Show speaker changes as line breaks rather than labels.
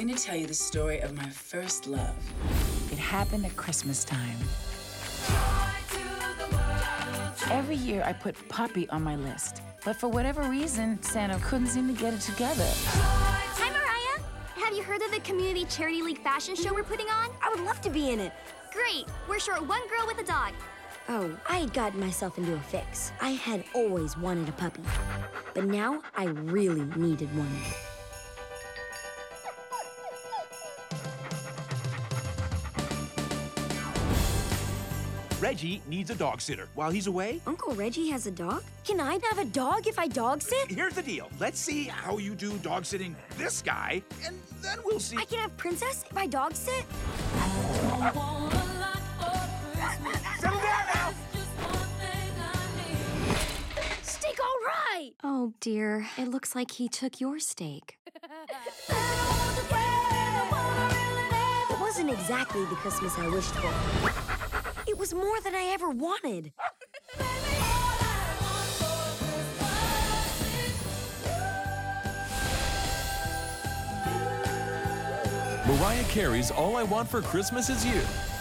going to tell you the story of my first love.
It happened at Christmas time. Every year I put puppy on my list, but for whatever reason, Santa couldn't seem to get it together.
Hi, Mariah. Have you heard of the Community Charity League fashion show we're putting on?
I would love to be in it.
Great. We're short one girl with a dog.
Oh, I had gotten myself into a fix. I had always wanted a puppy, but now I really needed one.
Reggie needs a dog sitter. While he's away,
Uncle Reggie has a dog? Can I have a dog if I dog sit?
here's the deal. Let's see how you do dog sitting this guy, and then we'll see.
I can have Princess if I dog sit?
Settle down now!
Steak all right!
Oh, dear. It looks like he took your steak.
It wasn't exactly the Christmas I wished for. It was more than I ever wanted.
Mariah Carey's All I Want for Christmas Is You.